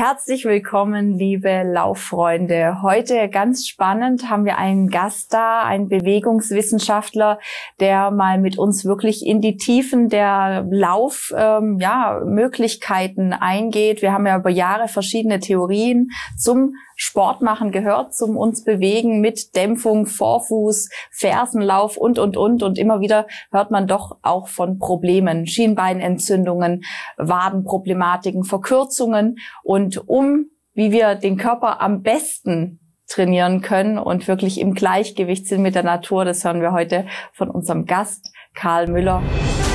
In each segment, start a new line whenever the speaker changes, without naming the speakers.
Herzlich willkommen, liebe Lauffreunde. Heute ganz spannend haben wir einen Gast da, einen Bewegungswissenschaftler, der mal mit uns wirklich in die Tiefen der Möglichkeiten eingeht. Wir haben ja über Jahre verschiedene Theorien zum Sportmachen gehört, zum uns bewegen mit Dämpfung, Vorfuß, Fersenlauf und. Und immer wieder hört man doch auch von Problemen, Schienbeinentzündungen, Wadenproblematiken, Verkürzungen und wie wir den Körper am besten trainieren können und wirklich im Gleichgewicht sind mit der Natur, das hören wir heute von unserem Gast, Karl Müller.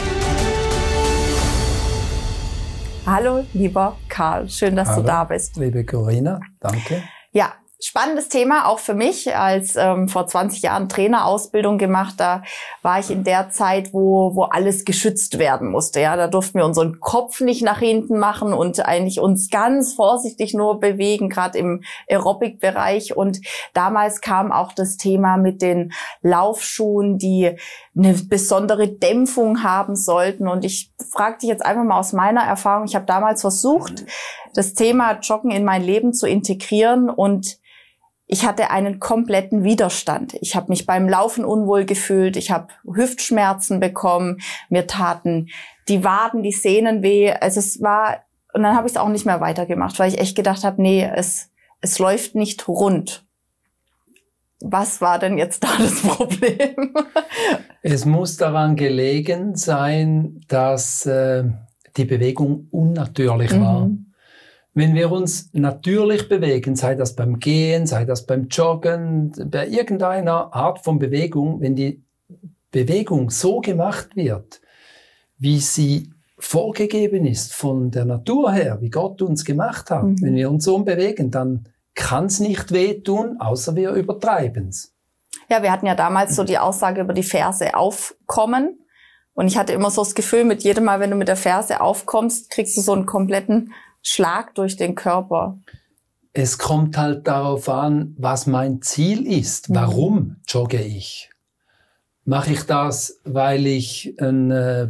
Hallo, lieber Karl, schön, dass du da bist.
Liebe Corinna, danke.
Ja, spannendes Thema, auch für mich, als vor 20 Jahren Trainerausbildung gemacht. Da war ich in der Zeit, wo alles geschützt werden musste. Ja, da durften wir unseren Kopf nicht nach hinten machen und eigentlich uns ganz vorsichtig nur bewegen, gerade im Aerobic-Bereich. Und damals kam auch das Thema mit den Laufschuhen, die eine besondere Dämpfung haben sollten. Und ich frage dich jetzt einfach mal aus meiner Erfahrung. Ich habe damals versucht, das Thema Joggen in mein Leben zu integrieren und ich hatte einen kompletten Widerstand. Ich habe mich beim Laufen unwohl gefühlt, ich habe Hüftschmerzen bekommen, mir taten die Waden, die Sehnen weh. Also und dann habe ich es auch nicht mehr weitergemacht, weil ich echt gedacht habe, nee, es läuft nicht rund. Was war denn jetzt da das Problem?
Es muss daran gelegen sein, dass die Bewegung unnatürlich war. Wenn wir uns natürlich bewegen, sei das beim Gehen, sei das beim Joggen, bei irgendeiner Art von Bewegung, wenn die Bewegung so gemacht wird, wie sie vorgegeben ist von der Natur her, wie Gott uns gemacht hat, wenn wir uns so bewegen, dann kann es nicht wehtun, außer wir übertreiben es.
Ja, wir hatten ja damals so die Aussage über die Ferse aufkommen. Und ich hatte immer so das Gefühl, mit jedem Mal, wenn du mit der Ferse aufkommst, kriegst du so einen kompletten Schlag durch den Körper.
Es kommt halt darauf an, was mein Ziel ist. Warum jogge ich? Mache ich das, weil ich ein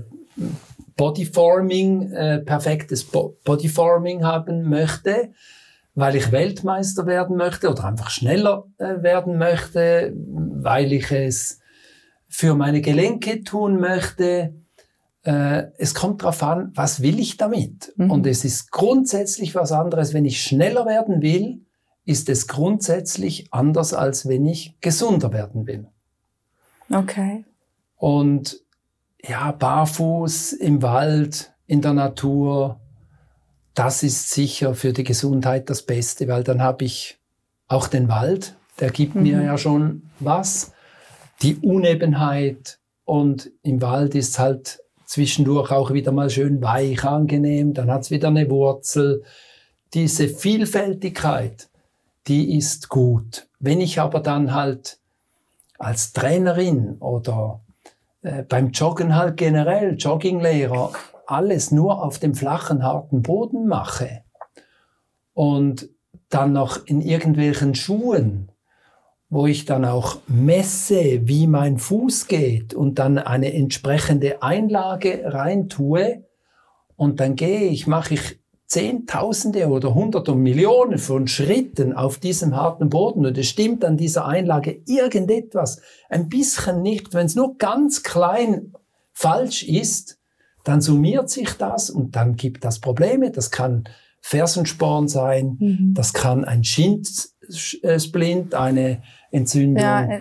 perfektes Bodyforming haben möchte, weil ich Weltmeister werden möchte oder einfach schneller werden möchte, weil ich es für meine Gelenke tun möchte? Es kommt darauf an, was will ich damit? Und es ist grundsätzlich was anderes. Wenn ich schneller werden will, ist es grundsätzlich anders, als wenn ich gesunder werden will.
Okay.
Und ja, barfuß im Wald, in der Natur, das ist sicher für die Gesundheit das Beste, weil dann habe ich auch den Wald, der gibt mir ja schon was. Die Unebenheit und im Wald ist halt zwischendurch auch wieder mal schön weich, angenehm, dann hat's wieder eine Wurzel. Diese Vielfältigkeit, die ist gut. Wenn ich aber dann halt als Trainerin oder beim Joggen halt generell, Jogginglehrer, alles nur auf dem flachen, harten Boden mache und dann noch in irgendwelchen Schuhen, wo ich dann auch messe, wie mein Fuß geht und dann eine entsprechende Einlage reintue und dann mache ich Zehntausende oder Hunderte und Millionen von Schritten auf diesem harten Boden und es stimmt an dieser Einlage irgendetwas ein bisschen nicht, wenn es nur ganz klein falsch ist, dann summiert sich das und dann gibt das Probleme. Das kann Fersensporn sein, das kann ein Schinsplint, eine Entzündung,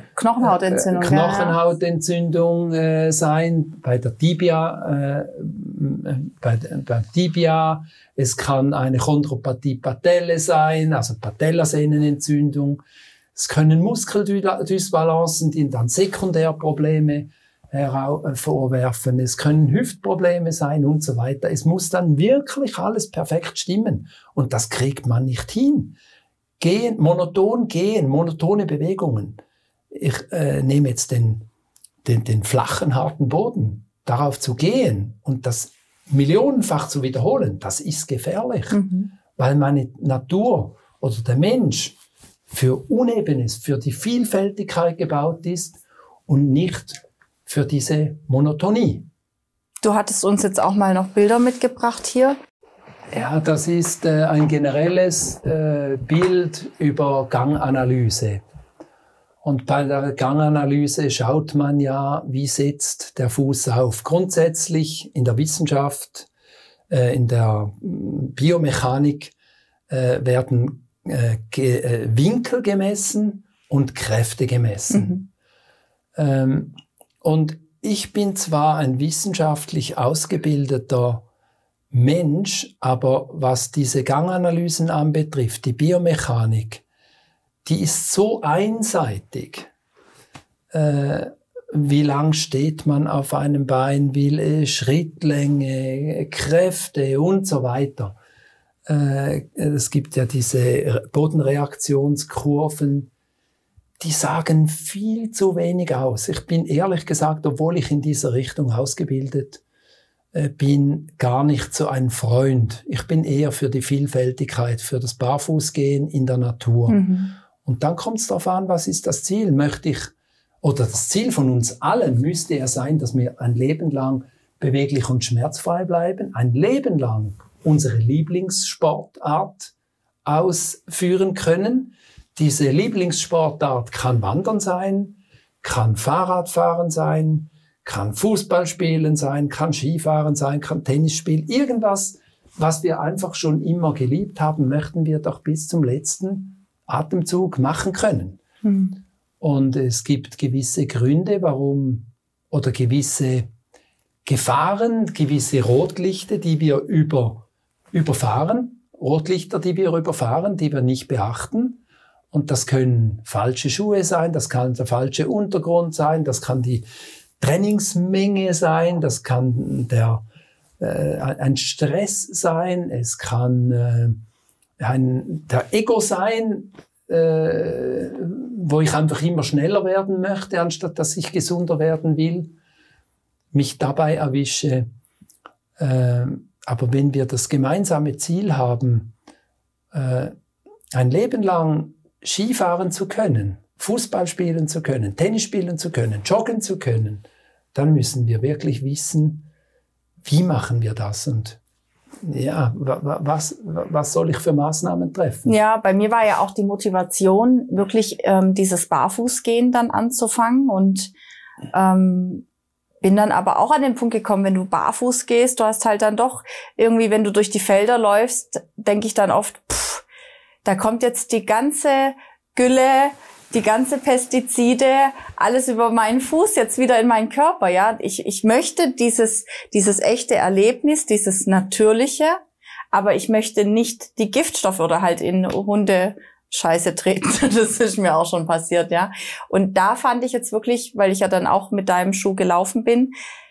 Knochenhautentzündung sein, bei der Tibia, beim Tibia. Es kann eine Chondropathie Patelle sein, also Patellasehnenentzündung. Es können Muskeldysbalancen, die dann Sekundärprobleme vorwerfen. Es können Hüftprobleme sein und so weiter. Es muss dann wirklich alles perfekt stimmen. Und das kriegt man nicht hin. Monotone Bewegungen. Ich nehme jetzt den flachen, harten Boden. Darauf zu gehen und das millionenfach zu wiederholen, das ist gefährlich. Weil meine Natur oder der Mensch für Unebenes, für die Vielfältigkeit gebaut ist und nicht für diese Monotonie.
Du hattest uns jetzt auch mal noch Bilder mitgebracht hier.
Ja, das ist ein generelles Bild über Ganganalyse. Und bei der Ganganalyse schaut man ja, wie setzt der Fuß auf. Grundsätzlich in der Wissenschaft, in der Biomechanik werden Winkel gemessen und Kräfte gemessen. Und ich bin zwar ein wissenschaftlich ausgebildeter Mensch, aber was diese Ganganalysen anbetrifft, die Biomechanik, die ist so einseitig. Wie lang steht man auf einem Bein, wie Schrittlänge, Kräfte und so weiter. Es gibt ja diese Bodenreaktionskurven, die sagen viel zu wenig aus. Ich bin ehrlich gesagt, obwohl ich in dieser Richtung ausgebildet bin, gar nicht so ein Freund. Ich bin eher für die Vielfältigkeit, für das Barfußgehen in der Natur. Und dann kommt es darauf an, was ist das Ziel? Oder das Ziel von uns allen müsste ja sein, dass wir ein Leben lang beweglich und schmerzfrei bleiben, ein Leben lang unsere Lieblingssportart ausführen können. Diese Lieblingssportart kann Wandern sein, kann Fahrradfahren sein, kann Fußballspielen sein, kann Skifahren sein, kann Tennis spielen. Irgendwas, was wir einfach schon immer geliebt haben, möchten wir doch bis zum letzten Atemzug machen können. Und es gibt gewisse Gründe, warum, oder gewisse Gefahren, gewisse Rotlichter, die wir überfahren, Rotlichter, die wir überfahren, die wir nicht beachten. Und das können falsche Schuhe sein, das kann der falsche Untergrund sein, das kann die Trainingsmenge sein, das kann ein Stress sein, es kann der Ego sein, wo ich einfach immer schneller werden möchte, anstatt dass ich gesunder werden will, mich dabei erwische. Aber wenn wir das gemeinsame Ziel haben, ein Leben lang Skifahren zu können, Fußball spielen zu können, Tennis spielen zu können, joggen zu können, dann müssen wir wirklich wissen, wie machen wir das und ja, was soll ich für Maßnahmen treffen?
Ja, bei mir war ja auch die Motivation, wirklich dieses Barfußgehen dann anzufangen und bin dann aber auch an den Punkt gekommen, wenn du barfuß gehst, du hast halt dann doch irgendwie, wenn du durch die Felder läufst, denke ich dann oft, da kommt jetzt die ganze Gülle, die ganze Pestizide, alles über meinen Fuß jetzt wieder in meinen Körper, ja. Ich möchte dieses echte Erlebnis, dieses Natürliche, aber ich möchte nicht die Giftstoffe oder halt in Hundescheiße treten. Das ist mir auch schon passiert, ja. Und da fand ich jetzt wirklich, weil ich ja dann auch mit deinem Schuh gelaufen bin,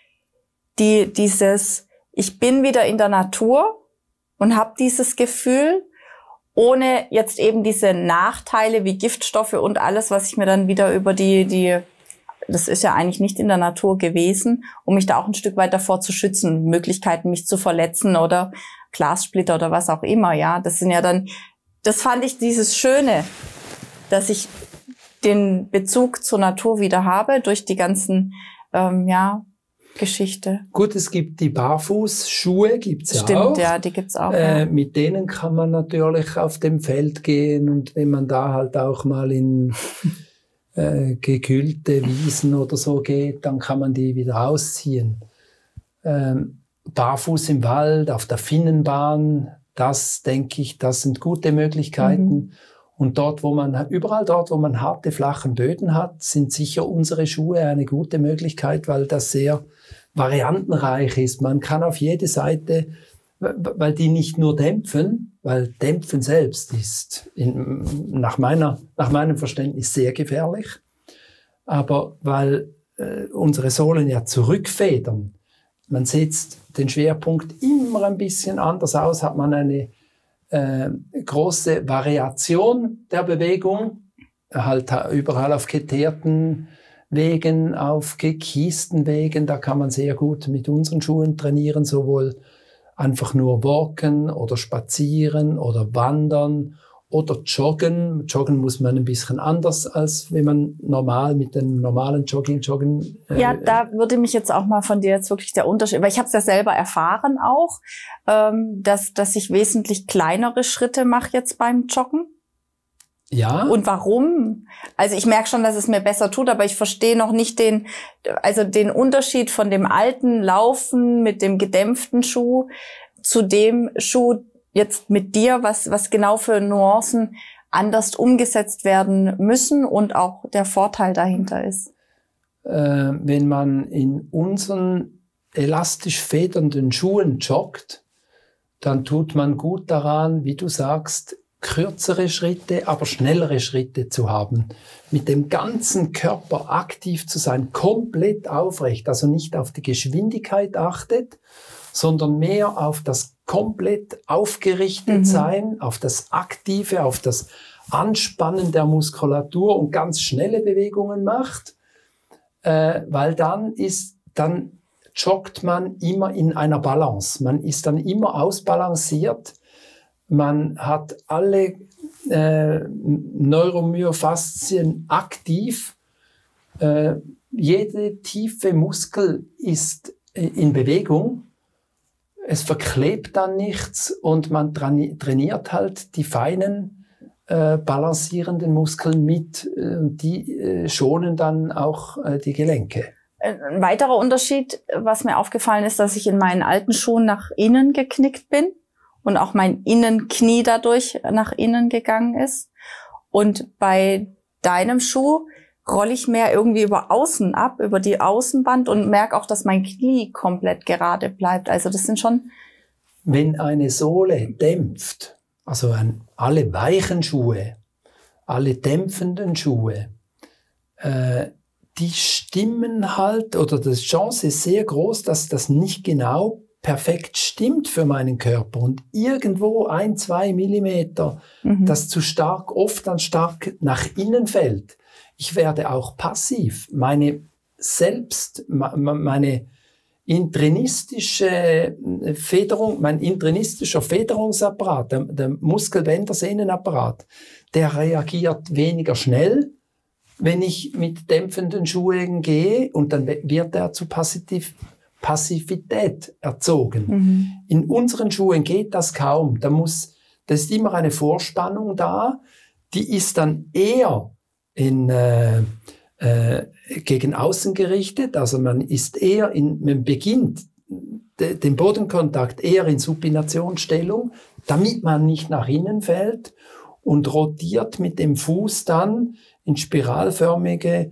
ich bin wieder in der Natur und habe dieses Gefühl, ohne jetzt eben diese Nachteile wie Giftstoffe und alles, was ich mir dann wieder über das ist ja eigentlich nicht in der Natur gewesen, um mich da auch ein Stück weit davor zu schützen, Möglichkeiten, mich zu verletzen oder Glassplitter oder was auch immer, ja. Das sind ja dann, das fand ich dieses Schöne, dass ich den Bezug zur Natur wieder habe durch die ganzen, Geschichte.
Gut, es gibt die Barfußschuhe, gibt's ja auch.
Stimmt, ja, die gibt's auch. Ja.
Mit denen kann man natürlich auf dem Feld gehen und wenn man da halt auch mal in gekühlte Wiesen oder so geht, dann kann man die wieder ausziehen. Barfuß im Wald, auf der Finnenbahn, das denke ich, das sind gute Möglichkeiten. Und überall dort, wo man harte, flachen Böden hat, sind sicher unsere Schuhe eine gute Möglichkeit, weil das sehr variantenreich ist. Man kann auf jede Seite, weil die nicht nur dämpfen, weil Dämpfen selbst ist nach meinem Verständnis sehr gefährlich, aber weil unsere Sohlen ja zurückfedern. Man setzt den Schwerpunkt immer ein bisschen anders aus, hat man eine große Variation der Bewegung, halt überall auf geteerten Wegen, auf gekiesten Wegen, da kann man sehr gut mit unseren Schuhen trainieren, sowohl einfach nur walken oder spazieren oder wandern oder Joggen. Joggen muss man ein bisschen anders, als wenn man mit einem normalen joggen.
Ja, da würde mich jetzt auch mal von dir jetzt wirklich der Unterschied, weil ich habe es ja selber erfahren auch, dass ich wesentlich kleinere Schritte mache jetzt beim Joggen.
Ja.
Und warum? Also ich merke schon, dass es mir besser tut, aber ich verstehe noch nicht den Unterschied von dem alten Laufen mit dem gedämpften Schuh zu dem Schuh jetzt mit dir, was genau für Nuancen anders umgesetzt werden müssen und auch der Vorteil dahinter ist.
Wenn man in unseren elastisch federnden Schuhen joggt, dann tut man gut daran, wie du sagst, kürzere Schritte, aber schnellere Schritte zu haben. Mit dem ganzen Körper aktiv zu sein, komplett aufrecht, also nicht auf die Geschwindigkeit achtet, sondern mehr auf das komplett aufgerichtet sein, auf das Aktive, auf das Anspannen der Muskulatur und ganz schnelle Bewegungen macht, weil dann joggt man immer in einer Balance. Man ist dann immer ausbalanciert. Man hat alle Neuromyofaszien aktiv. Jede tiefe Muskel ist in Bewegung. Es verklebt dann nichts und man trainiert halt die feinen, balancierenden Muskeln mit. Die schonen dann auch die Gelenke.
Ein weiterer Unterschied, was mir aufgefallen ist, dass ich in meinen alten Schuhen nach innen geknickt bin und auch mein Innenknie dadurch nach innen gegangen ist. Und bei deinem Schuh rolle ich mehr irgendwie über außen ab, über die Außenband und merke auch, dass mein Knie komplett gerade bleibt. Also das sind schon...
Wenn eine Sohle dämpft, also alle weichen Schuhe, alle dämpfenden Schuhe, die stimmen halt, oder die Chance ist sehr groß, dass das nicht genau perfekt stimmt für meinen Körper und irgendwo 1-2 Millimeter, das zu stark, oft dann stark nach innen fällt. Ich werde auch passiv. Mein intrinistischer Federungsapparat, der Muskelbändersehnenapparat, der reagiert weniger schnell, wenn ich mit dämpfenden Schuhen gehe, und dann wird er zu Passivität erzogen. In unseren Schuhen geht das kaum. Da ist immer eine Vorspannung da, die ist dann eher gegen außen gerichtet, also man beginnt den Bodenkontakt eher in Supinationsstellung, damit man nicht nach innen fällt, und rotiert mit dem Fuß dann in spiralförmiger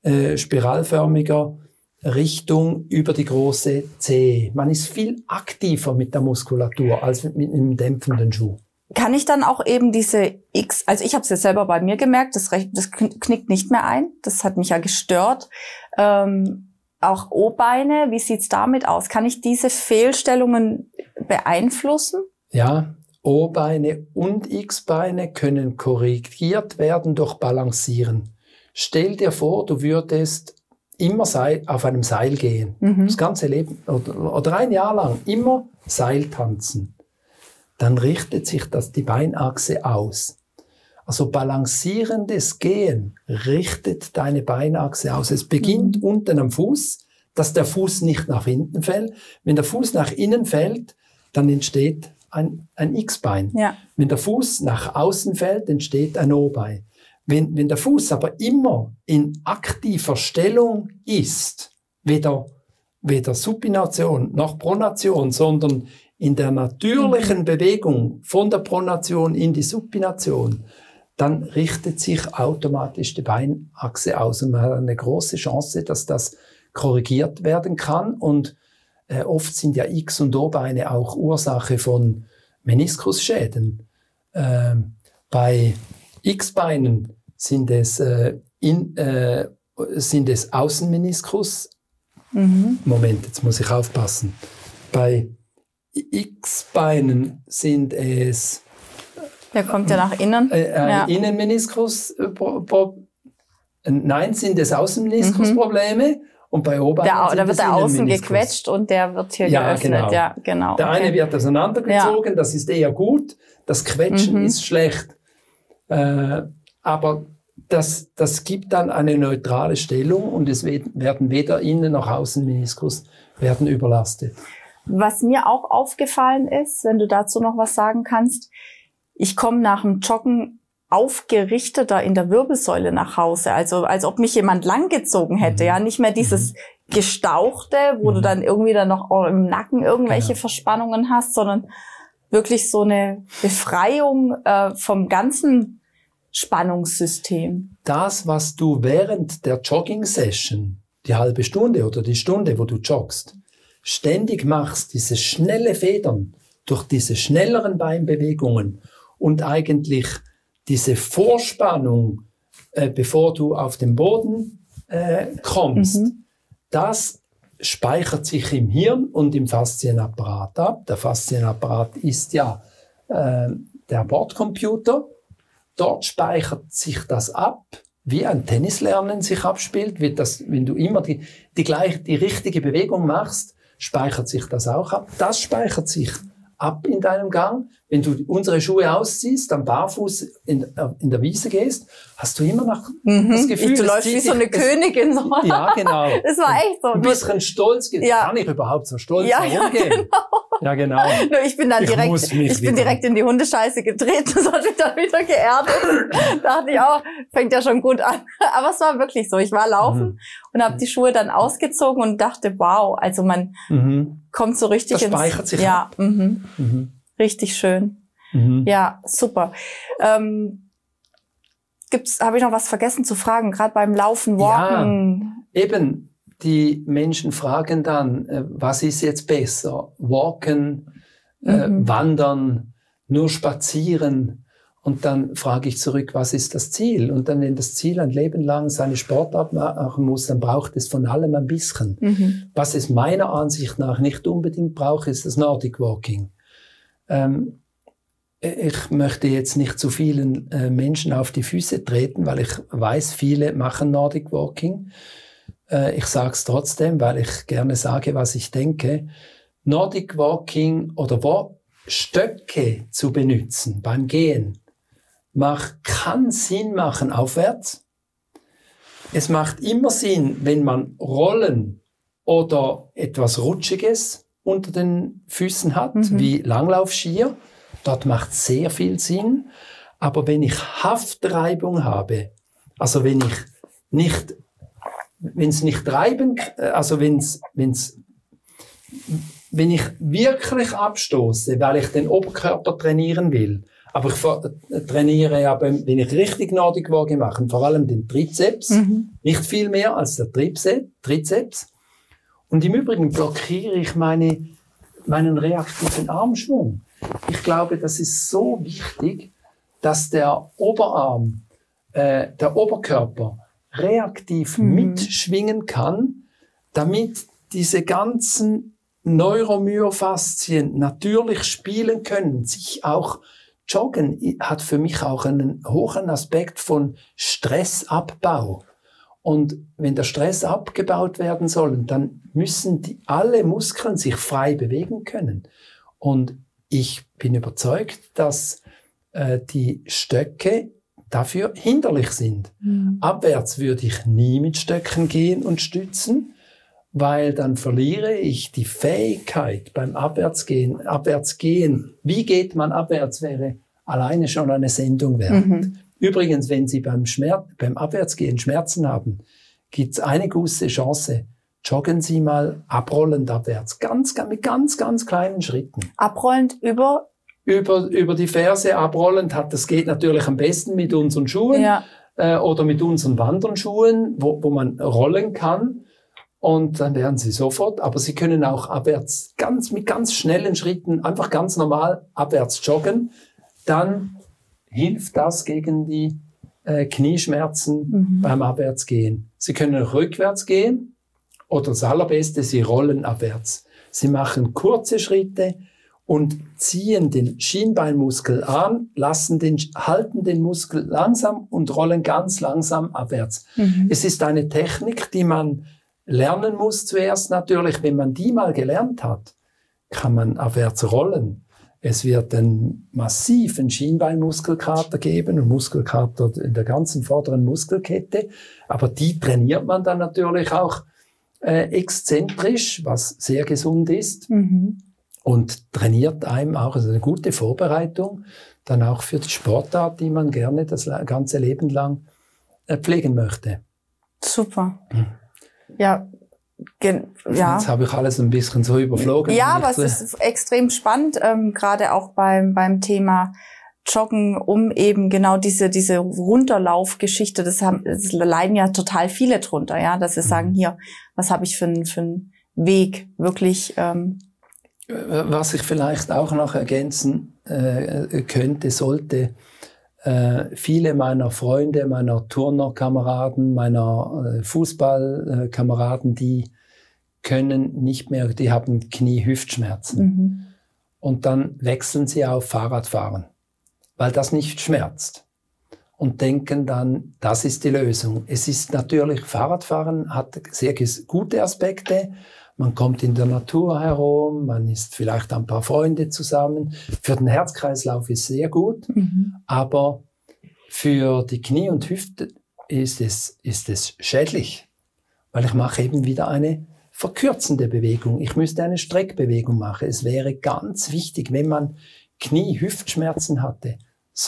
Richtung über die große Zehe. Man ist viel aktiver mit der Muskulatur als mit einem dämpfenden Schuh.
Kann ich dann auch eben also ich habe es jetzt selber bei mir gemerkt, das knickt nicht mehr ein, das hat mich ja gestört. Auch O-Beine, wie sieht's damit aus? Kann ich diese Fehlstellungen beeinflussen?
Ja, O-Beine und X-Beine können korrigiert werden durch Balancieren. Stell dir vor, du würdest immer auf einem Seil gehen, das ganze Leben oder ein Jahr lang immer Seil tanzen. Dann richtet sich die Beinachse aus. Also balancierendes Gehen richtet deine Beinachse aus. Es beginnt unten am Fuß, dass der Fuß nicht nach hinten fällt. Wenn der Fuß nach innen fällt, dann entsteht ein X-Bein. Ja. Wenn der Fuß nach außen fällt, entsteht ein O-Bein. Wenn der Fuß aber immer in aktiver Stellung ist, weder Supination noch Pronation, sondern in der natürlichen Bewegung von der Pronation in die Supination, dann richtet sich automatisch die Beinachse aus und man hat eine große Chance, dass das korrigiert werden kann. Und oft sind ja X- und O-Beine auch Ursache von Meniskusschäden. Bei X-Beinen sind es Außenmeniskus. Moment, jetzt muss ich aufpassen. Bei X-Beinen sind es...
Der kommt ja nach innen.
Innenmeniskus. Nein, sind es Außenmeniskusprobleme. Und bei O-Beinen
da wird der außen gequetscht und der wird hier geöffnet.
Genau.
Ja, genau.
Der eine wird auseinandergezogen, das ist eher gut. Das Quetschen ist schlecht. Aber das gibt dann eine neutrale Stellung und es werden weder Innen- noch Außenmeniskus werden überlastet.
Was mir auch aufgefallen ist, wenn du dazu noch was sagen kannst, ich komme nach dem Joggen aufgerichteter in der Wirbelsäule nach Hause, also als ob mich jemand langgezogen hätte, ja, nicht mehr dieses Gestauchte, wo du dann irgendwie dann noch im Nacken irgendwelche Verspannungen hast, sondern wirklich so eine Befreiung vom ganzen Spannungssystem.
Das, was du während der Jogging-Session, die halbe Stunde oder die Stunde, wo du joggst, ständig machst, diese schnelle Federn durch diese schnelleren Beinbewegungen und eigentlich diese Vorspannung, bevor du auf den Boden kommst, das speichert sich im Hirn und im Faszienapparat ab. Der Faszienapparat ist ja der Bordcomputer. Dort speichert sich das ab, wie ein Tennislernen sich abspielt. Wenn du immer die richtige Bewegung machst, speichert sich das auch ab. Das speichert sich ab in deinem Gang. Wenn du unsere Schuhe ausziehst, dann barfuß in der Wiese gehst, hast du immer noch das Gefühl,
du läufst wie so eine Königin.
Ja, genau.
Das war echt so.
Ein bisschen stolz.
Ja.
Kann ich überhaupt so stolz
Ja,
herumgehen?
genau.
Ja, genau.
Nur ich bin dann direkt in die Hundescheiße getreten. Das hat mich dann wieder geerdet. Dachte ich auch, fängt ja schon gut an. Aber es war wirklich so. Ich war laufen und habe die Schuhe dann ausgezogen und dachte, wow, also man kommt so richtig
das speichert sich
ja, richtig schön. Ja, super. Habe ich noch was vergessen zu fragen, gerade beim Laufen, Walken?
Ja, eben. Die Menschen fragen dann, was ist jetzt besser? Walken, wandern, nur spazieren? Und dann frage ich zurück, was ist das Ziel? Und dann, wenn das Ziel ein Leben lang seine Sportart machen muss, dann braucht es von allem ein bisschen. Was es meiner Ansicht nach nicht unbedingt braucht, ist das Nordic Walking. Ich möchte jetzt nicht zu vielen Menschen auf die Füße treten, weil ich weiß, viele machen Nordic Walking. Ich sage es trotzdem, weil ich gerne sage, was ich denke. Nordic Walking oder Stöcke zu benutzen beim Gehen kann Sinn machen aufwärts. Es macht immer Sinn, wenn man Rollen oder etwas Rutschiges unter den Füßen hat, wie Langlaufskier. Dort macht sehr viel Sinn. Aber wenn ich Haftreibung habe, also wenn ich wirklich abstoße, weil ich den Oberkörper trainieren will, aber ich trainiere ja, wenn ich richtig Nordic Walking mache, vor allem den Trizeps, nicht viel mehr als der Trizeps. Und im Übrigen blockiere ich meinen reaktiven Armschwung. Ich glaube, das ist so wichtig, dass der Oberarm, der Oberkörper reaktiv mitschwingen kann, damit diese ganzen Neuromyofaszien natürlich spielen können, sich auch Joggen hat für mich auch einen hohen Aspekt von Stressabbau. Und wenn der Stress abgebaut werden soll, dann müssen alle Muskeln sich frei bewegen können. Und ich bin überzeugt, dass die Stöcke dafür hinderlich sind. Abwärts würde ich nie mit Stöcken gehen und stützen, weil dann verliere ich die Fähigkeit beim Abwärtsgehen. Wie geht man abwärts, wäre alleine schon eine Sendung wert. Übrigens, wenn Sie beim Abwärtsgehen Schmerzen haben, gibt es eine gute Chance. Joggen Sie mal abrollend abwärts. Mit ganz, ganz kleinen Schritten.
Abrollend über
die Ferse abrollend das geht natürlich am besten mit unseren Schuhen oder mit unseren Wandernschuhen, wo man rollen kann. Und dann werden Sie sofort, aber Sie können auch abwärts mit ganz schnellen Schritten einfach ganz normal abwärts joggen. Dann hilft das gegen die Knieschmerzen beim Abwärtsgehen. Sie können rückwärts gehen oder das Allerbeste, Sie rollen abwärts. Sie machen kurze Schritte und ziehen den Schienbeinmuskel an, halten den Muskel langsam und rollen ganz langsam abwärts. Es ist eine Technik, die man lernen muss zuerst natürlich. Wenn man die mal gelernt hat, kann man abwärts rollen Es wird einen massiven Schienbeinmuskelkater geben und Muskelkater in der ganzen vorderen Muskelkette. Aber die trainiert man dann natürlich auch exzentrisch, was sehr gesund ist. Und trainiert einem auch, also eine gute Vorbereitung, dann auch für die Sportart, die man gerne das ganze Leben lang pflegen möchte.
Super. Ja.
Jetzt habe ich alles ein bisschen so überflogen.
Ja, aber es ist extrem spannend, gerade auch beim Thema Joggen, um eben genau diese Runterlaufgeschichte, das leiden ja total viele drunter, ja, dass sie sagen, hier, was habe ich für einen Weg, wirklich.
Was ich vielleicht auch noch ergänzen sollte, viele meiner Freunde, meiner Turnerkameraden, meiner Fußballkameraden, die können nicht mehr, die haben Knie-Hüftschmerzen. Und dann wechseln sie auf Fahrradfahren, weil das nicht schmerzt. Und denken dann, das ist die Lösung. Es ist natürlich, Fahrradfahren hat sehr gute Aspekte. Man kommt in der Natur herum, man ist vielleicht ein paar Freunde zusammen. Für den Herzkreislauf ist sehr gut, aber für die Knie und Hüfte ist es schädlich, weil ich mache eben wieder eine verkürzende Bewegung. Ich müsste eine Streckbewegung machen. Es wäre ganz wichtig, wenn man Knie-Hüftschmerzen hatte,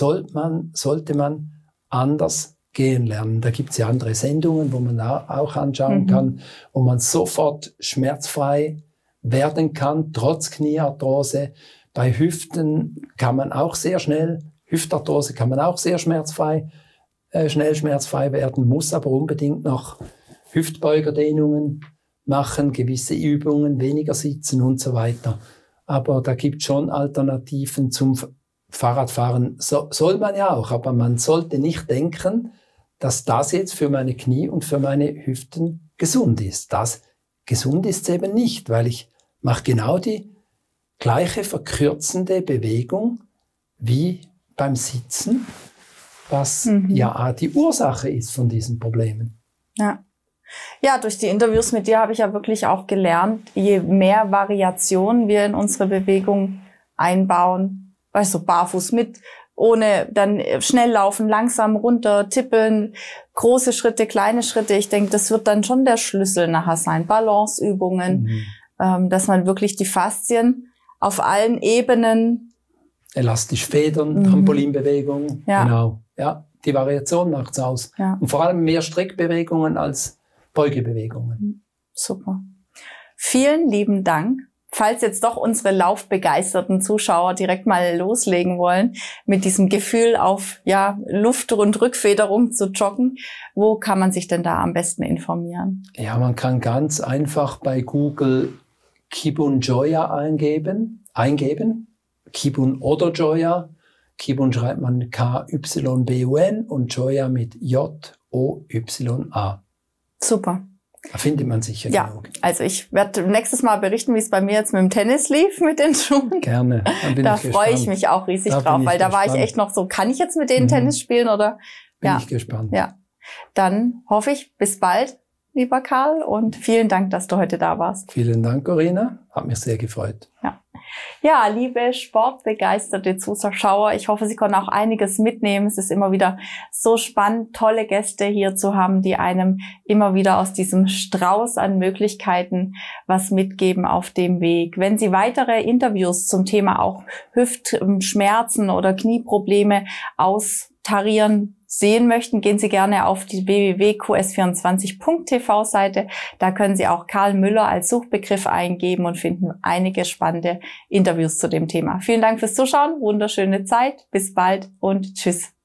sollte man anders gehen lernen. Da gibt es ja andere Sendungen, wo man auch anschauen kann, wo man sofort schmerzfrei werden kann, trotz Kniearthrose. Bei Hüften kann man auch sehr schnell, Hüftarthrose kann man auch sehr schnell schmerzfrei werden, muss aber unbedingt noch Hüftbeugerdehnungen machen, gewisse Übungen, weniger sitzen und so weiter. Aber da gibt es schon Alternativen zum Fahrradfahren. Soll man ja auch, aber man sollte nicht denken, dass das jetzt für meine Knie und für meine Hüften gesund ist. Das gesund ist es eben nicht, weil ich mache genau die gleiche verkürzende Bewegung wie beim Sitzen, was ja die Ursache ist von diesen Problemen.
Ja, durch die Interviews mit dir habe ich ja wirklich auch gelernt, je mehr Variationen wir in unsere Bewegung einbauen, weißt du, barfuß mit, ohne dann schnell laufen, langsam runter, tippeln, große Schritte, kleine Schritte. Ich denke, das wird dann schon der Schlüssel nachher sein. Balanceübungen, dass man wirklich die Faszien auf allen Ebenen
elastisch federn, Trampolinbewegung, genau. Ja, die Variation macht's aus. Und vor allem mehr Streckbewegungen als Beugebewegungen.
Super. Vielen lieben Dank. Falls jetzt doch unsere laufbegeisterten Zuschauer direkt mal loslegen wollen, mit diesem Gefühl auf Luft- und Rückfederung zu joggen, wo kann man sich denn da am besten informieren?
Ja, man kann ganz einfach bei Google Kibun Joya eingeben. Kibun oder Joya. Kibun schreibt man K-Y-B-U-N und Joya mit J-O-Y-A.
Super.
Da findet man sicher genug.
Also ich werde nächstes Mal berichten, wie es bei mir jetzt mit dem Tennis lief, mit den Schuhen.
Gerne.
Da freue ich mich auch riesig drauf, weil da war ich echt noch so, kann ich jetzt mit denen Tennis spielen oder?
Bin ich gespannt.
Ja. Dann hoffe ich, bis bald, lieber Karl, und vielen Dank, dass du heute da warst.
Vielen Dank, Corinna. Hat mich sehr gefreut.
Ja, liebe sportbegeisterte Zuschauer, ich hoffe, Sie konnten auch einiges mitnehmen. Es ist immer wieder so spannend, tolle Gäste hier zu haben, die einem immer wieder aus diesem Strauß an Möglichkeiten was mitgeben auf dem Weg. Wenn Sie weitere Interviews zum Thema auch Hüftschmerzen oder Knieprobleme austarieren sehen möchten, gehen Sie gerne auf die www.qs24.tv-Seite. Da können Sie auch Karl Müller als Suchbegriff eingeben und finden einige spannende Interviews zu dem Thema. Vielen Dank fürs Zuschauen, wunderschöne Zeit, bis bald und tschüss.